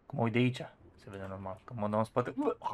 Cum mă uit de aici, se vede normal. Când mă dau în spate...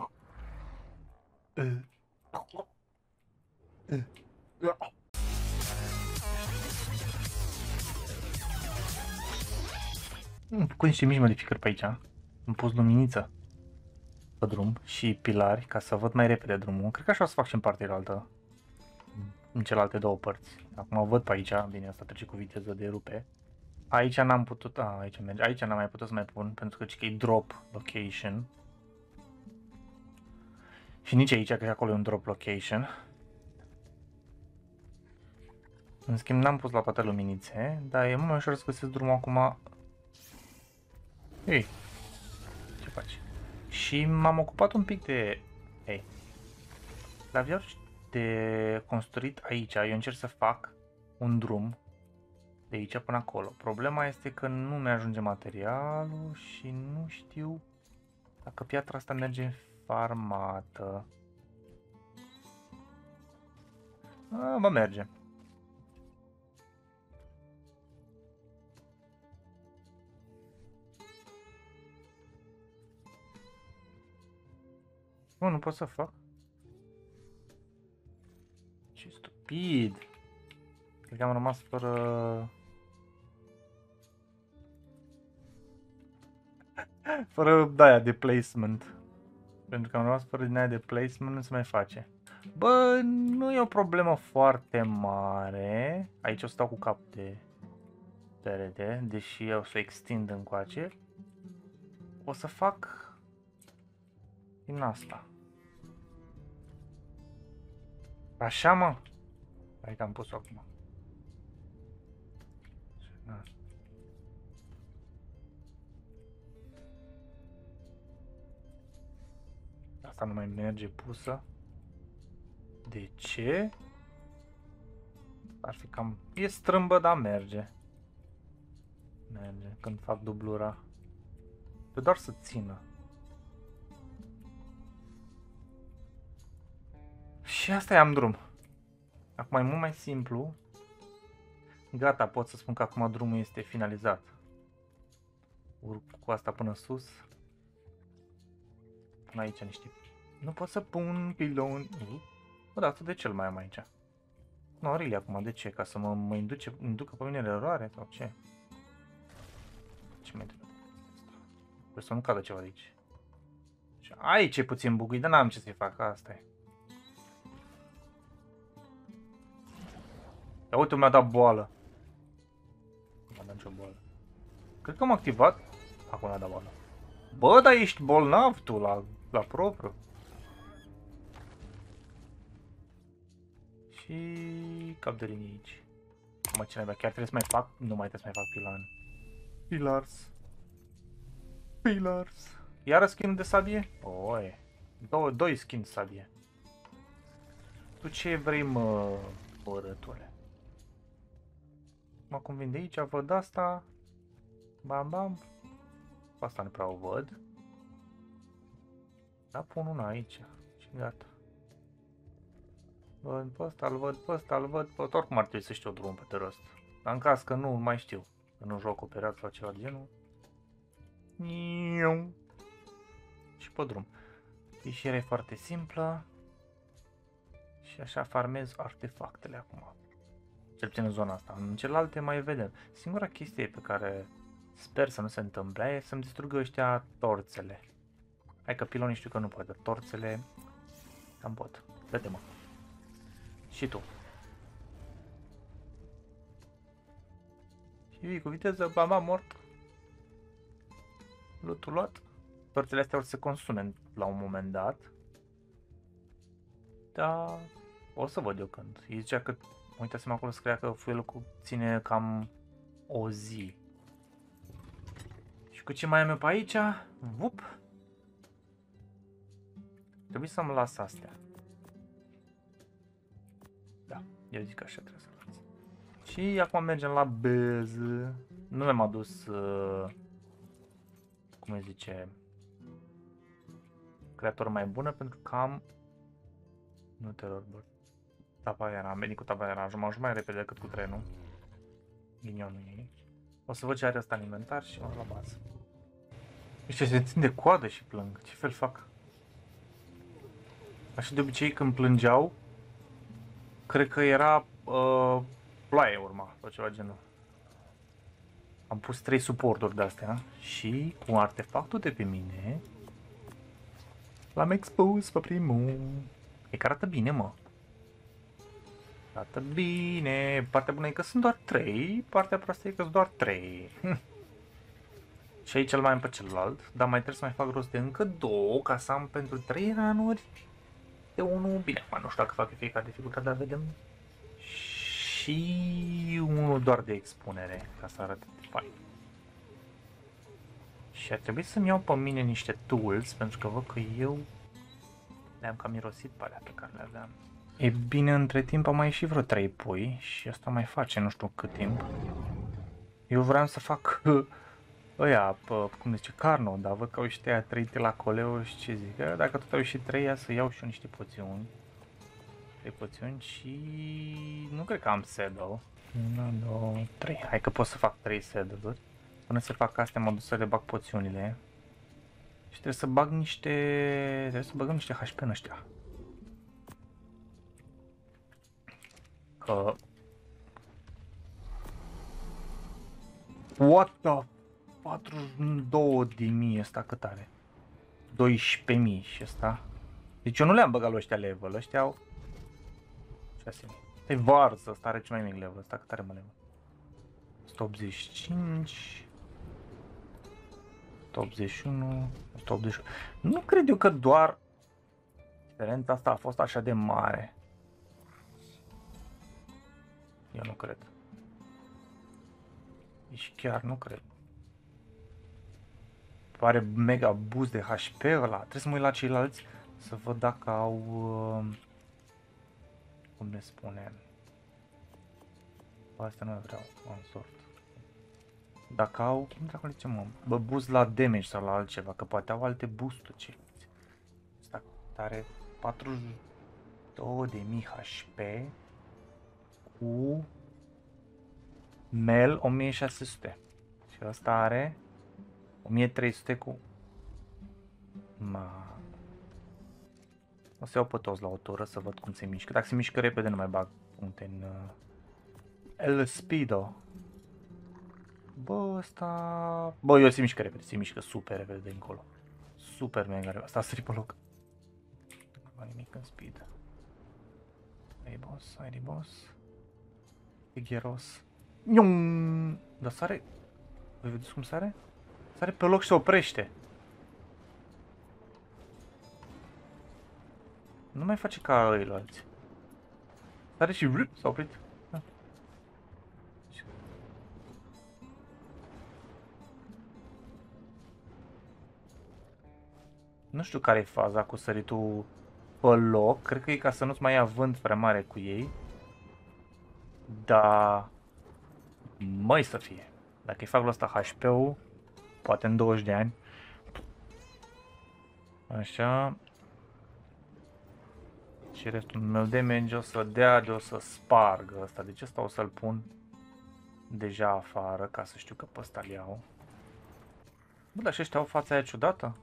Cu niște mici modificări pe aici. Am pus luminiță pe drum și pilari ca să văd mai repede drumul. Cred că așa o să fac și în partea altă. În celelalte două părți. Acum văd pe aici, bine, asta trece cu viteză de rupe. Aici n-am putut, aici merge, aici n-am mai putut să mai pun, pentru că e drop location. Și nici aici, că acolo e un drop location. În schimb, n-am pus la toate luminițe, dar e mult mai ușor să găsesc drumul acum. Ei, ce faci? Și m-am ocupat un pic de... Ei, la viață de construit aici, eu încerc să fac un drum de aici până acolo. Problema este că nu mi-ajunge materialul și nu știu dacă piatra asta merge farmată. Mă merge. Nu pot să fac. Ce stupid. Cred că am rămas fără de-aia de placement. Pentru că am rămas fără din aia de placement, nu se mai face. Bă, nu e o problemă foarte mare. Aici o stau cu cap de perete, deși eu o să extind încoace. O să fac din asta. Așa, mă? Hai că am pus-o acum. Asta nu mai merge pusă. De ce? Ar fi cam... E strâmbă, dar merge. Merge când fac dublura. Pe doar să țină. Și asta e, am drum. Acum e mult mai simplu. Gata, pot să spun că acum drumul este finalizat. Urc cu asta până sus. Până aici niște... Nu pot să pun piloni. Bă, dar de ce îl mai am aici? Nu, Aurelia, acum, de ce? Ca să mă inducă pe mine în eroare sau ce? Ce mai trebuie? Sper să nu cadă ceva de aici. Aici e puțin bugui, dar n-am ce să-i fac, asta e. Ia uite, mi-a dat boală. Nu m-a dat nicio boală. Cred că am activat. Acum mi-a dat boală. Bă, dar ești bolnav tu la propriu. Și cap de linie aici. Mă, ce chiar trebuie să mai fac? Nu mai trebuie să mai fac pilan. Pilars. Iară skin de sabie? Oi. Doi skin de sabie. Tu ce vrei, mă, bărătule? Mă, cum vin de aici, văd asta. Bam, bam. Asta nu prea o văd. Da, pun una aici. Și gata. Văd pe ăsta, îl văd pe ăsta, îl văd pe ăsta. Oricum ar trebui să știu drumul pe de rost. Dar în caz că nu mai știu. Că nu joc operat sau ceva de genul. Și pe drum. Ieșirea e foarte simplă. Și așa farmez artefactele acum. Cel puțin în zona asta. În celelalte mai vedem. Singura chestie pe care sper să nu se întâmple e să-mi distrugă ăștia torțele. Hai că pilonii știu că nu pot, dar torțele cam pot. Dă-te, mă. Și tu. Și vii cu viteză, bam, mort. Lutul luat. Torțele astea or să se consume la un moment dat. Da, o să văd eu când. Îi zicea că, uitați-mă acolo, scria că fuelul ține cam o zi. Și cu ce mai am eu pe aici? Vup! Trebuie să-mi las astea. Da, eu zic că așa trebuie să las. Și acum mergem la bază. Nu mi-am adus, cum îi zice, creator mai bună pentru că am... Nu te rog, bă. Tapaiera, am venit cu tapaiera, am ajuns mai repede decât cu trenul. Ghinionul ei. O să văd ce are asta în inventar și mă la bază. Ăștia se țin de coadă și plâng. Ce fel fac? Așa de obicei când plângeau, cred că era ploaie urma sau ceva genul. Am pus 3 suporturi de-astea și cu artefactul de pe mine l-am expus pe primul. E că arată bine, mă. Arată bine. Partea bună e că sunt doar 3, partea proastă e că sunt doar 3. Și aici îl mai am pe celălalt, dar mai trebuie să mai fac rost de încă 2 ca să am pentru 3 ranuri de 1. Bine, acum nu știu dacă fac fiecare dificultate, dar vedem. Și unul doar de expunere, ca să arate fain. Și ar trebui să-mi iau pe mine niște tools, pentru că văd că eu le-am cam mirosit pe alea pe care le aveam. E bine, între timp am mai ieșit vreo 3 pui și asta mai face nu știu cât timp. Eu vreau să fac ăia, cum zice, carno, dar văd că au ieșit aia 3 la coleu și ce zic, dacă tot au ieșit 3, ia să iau și eu niște poțiuni. 3 poțiuni și nu cred că am saddle. 1, 2, 3, hai că pot să fac 3 saddle-uri. Până să fac astea mă duc să le bag poțiunile. Și trebuie să bag niște, trebuie să băgăm niște HP în ăștia. Că... What the... 42.000 ăsta cât are? 12.000 și ăsta. Deci eu nu le-am băgat lui ăștia level, ăștia au 6.000. E varză, ăsta are cel mai mic level, ăsta cât are mă level? 185... 181... 181... Nu cred eu că doar diferența asta a fost așa de mare. Eu nu cred. Deci chiar nu cred. Pare mega boost de HP ăla. Trebuie să mă uit la ceilalți să văd dacă au... cum ne spune... Asta nu vreau, am sort. Dacă au... Cum dracu le mă? Bă, boost la damage sau la altceva, că poate au alte boost-uri ceilalți. Asta are 42.000 HP cu... Mel 1600. Și ăsta are 1300 cu... Ma... O să iau pe toți la o tură să văd cum se mișcă. Dacă se mișcă repede nu mai bag puncte în... El Speedo. Bă, ăsta... Bă, eu se mișcă repede, se mișcă super repede de încolo. Super mega repede. Asta a sărit pe loc. Nu am nimic în speed. Ai boss, ai boss. Figueros. Ium! Dar sare... Voi vedeți cum sare? Sare pe loc și se oprește. Nu mai face ca ăilalți. Sare și s-a oprit. Da. Nu știu care e faza cu săritul pe loc. Cred că e ca să nu-ți mai ia vânt prea mare cu ei. Dar... Măi să fie. Dacă îi fac la asta HP-ul, poate în 20 de ani. Așa. Și restul meu damage o să dea de o să spargă ăsta. Deci ăsta o să-l pun deja afară ca să știu că pe ăsta-l iau. Bă, dar și ăștia au fața aia ciudată?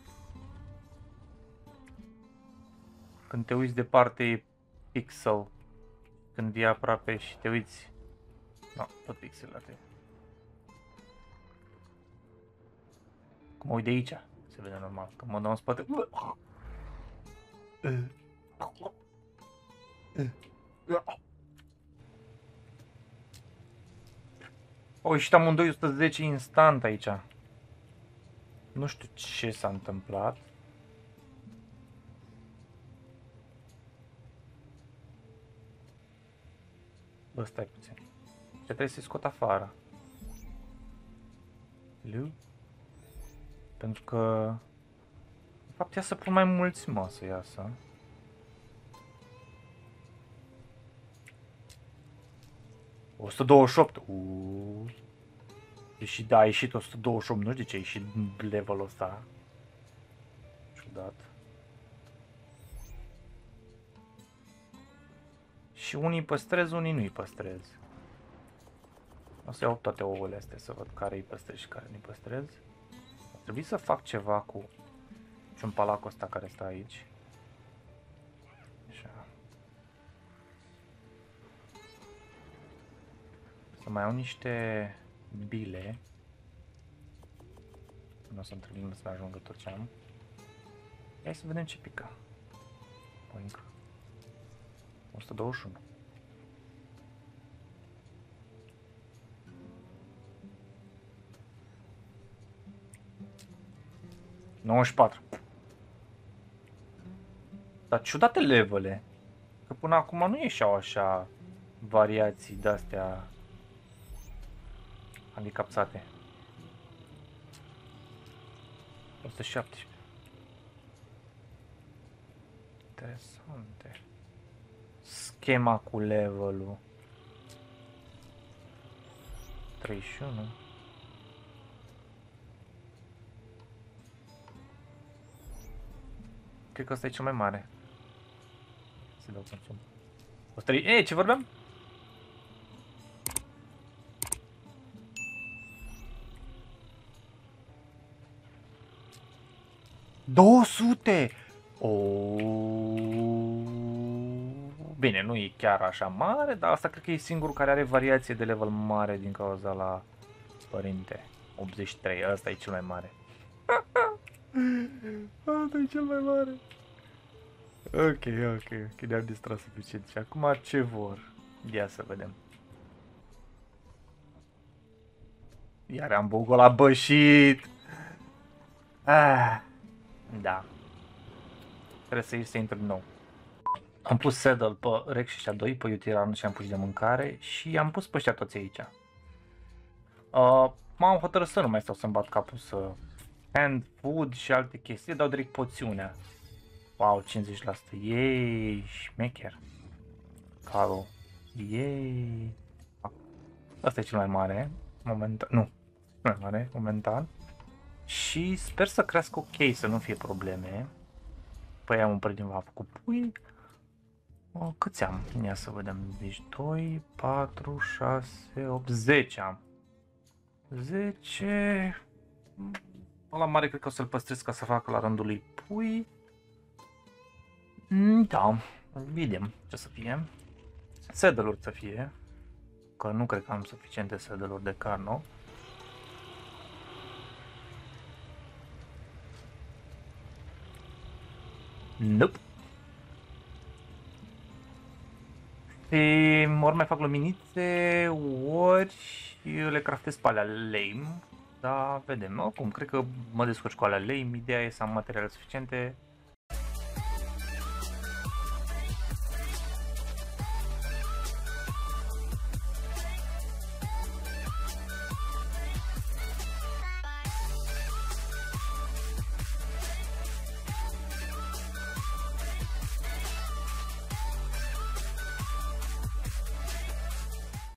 Când te uiți departe e pixel. Când vii aproape și te uiți... No, tot pixel la tine. Cum mă uit de aici, se vede normal. Când mă dau în spate... Au ieșit amândoi 110 instant aici. Nu știu ce s-a întâmplat. Bă, stai puțin. Ce trebuie să-i scot afară. Lu? Pentru că... De fapt, ia să pun mai mulți, mă, să iasă. O 128. Deși da, a ieșit 128, nu știu de ce a ieșit levelul ăsta. Ciudat. Și unii păstrez, unii nu-i păstrez. O să iau toate ouăle astea să văd care îi păstrez și care nu-i păstrez. Trebuie să fac ceva cu ciumpalacul ăsta care stă aici. Așa. Să mai au niște bile. Nu o să întâlnim să ajungă tot ce am. Hai să vedem ce pică. Poinc. 121. ...94. Dar ciudate levele. Că până acum nu ieșeau așa variații de-astea handicapsate. 117. Interesante. Schema cu levelul. 31. Cred că ăsta e cel mai mare. Să dau consum. 103. Ei, ce vorbeam? ...200! Bine, nu e chiar așa mare, dar asta cred că e singurul care are variație de level mare din cauza la părinte. 83, ăsta e cel mai mare. Asta e cel mai mare. Ok, ne-am distrat suficient. Și acum ce vor? Ia să vedem. Iar am bugul la bășit. Da. Trebuie să iei să intru din nou. Am pus saddle pe Rex și ăștia doi, pe Utiran și am pus de mâncare și am pus pe ăștia toți aici. M-am hotărât să nu mai stau să-mi bat capul să hand food și alte chestii, dau direct poțiunea. Wow, 50%. Yay, șmecher. Calo. Yay. Asta e cel mai mare, momentan. Nu, mai mare, momentan. Și sper să crească ok, să nu fie probleme. Păi am un din v-a făcut pui. Câți am? Ia să vedem. Deci 2, 4, 6, 8, 10 am. 10. Ăla mare cred că o să-l păstrez ca să facă la rândul lui pui. Da, vedem ce să fie. Saddle-uri să fie. Că nu cred că am suficiente saddle-uri de carno. Nope. Și ori mai fac luminițe, ori le craftez pe alea lame. Da, vedem. Oricum, cred că mă descurc cu alea lame. Ideea e să am materiale suficiente